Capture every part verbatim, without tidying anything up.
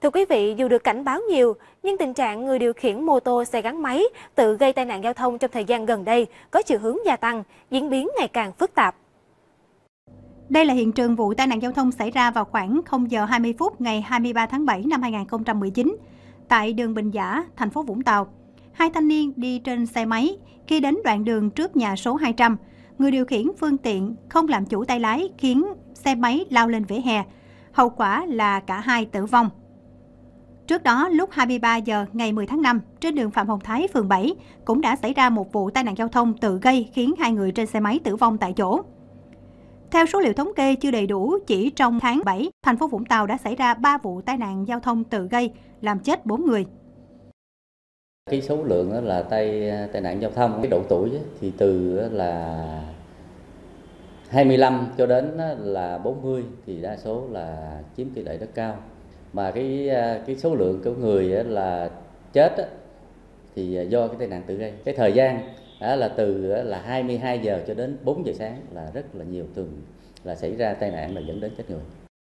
Thưa quý vị, dù được cảnh báo nhiều, nhưng tình trạng người điều khiển mô tô xe gắn máy tự gây tai nạn giao thông trong thời gian gần đây có chiều hướng gia tăng, diễn biến ngày càng phức tạp. Đây là hiện trường vụ tai nạn giao thông xảy ra vào khoảng không giờ hai mươi phút ngày hai mươi ba tháng bảy năm hai nghìn không trăm mười chín tại đường Bình Giả, thành phố Vũng Tàu. Hai thanh niên đi trên xe máy, khi đến đoạn đường trước nhà số hai trăm, người điều khiển phương tiện không làm chủ tay lái khiến xe máy lao lên vỉa hè. Hậu quả là cả hai tử vong. Trước đó, lúc hai mươi ba giờ ngày mười tháng năm, trên đường Phạm Hồng Thái, phường bảy, cũng đã xảy ra một vụ tai nạn giao thông tự gây khiến hai người trên xe máy tử vong tại chỗ. Theo số liệu thống kê chưa đầy đủ, chỉ trong tháng bảy, thành phố Vũng Tàu đã xảy ra ba vụ tai nạn giao thông tự gây, làm chết bốn người. Cái số lượng đó là tai tai nạn giao thông, cái độ tuổi thì từ là hai mươi lăm cho đến là bốn mươi thì đa số là chiếm tỷ lệ rất cao. Mà cái cái số lượng của người là chết thì do cái tai nạn tự gây. Cái thời gian đó là từ là hai mươi hai giờ cho đến bốn giờ sáng là rất là nhiều, thường là xảy ra tai nạn là dẫn đến chết người.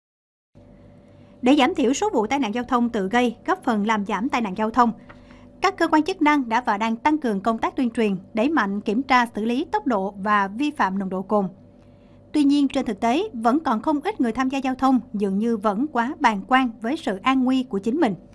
Để giảm thiểu số vụ tai nạn giao thông tự gây, góp phần làm giảm tai nạn giao thông, các cơ quan chức năng đã và đang tăng cường công tác tuyên truyền, đẩy mạnh kiểm tra xử lý tốc độ và vi phạm nồng độ cồn. Tuy nhiên, trên thực tế, vẫn còn không ít người tham gia giao thông dường như vẫn quá bàng quan với sự an nguy của chính mình.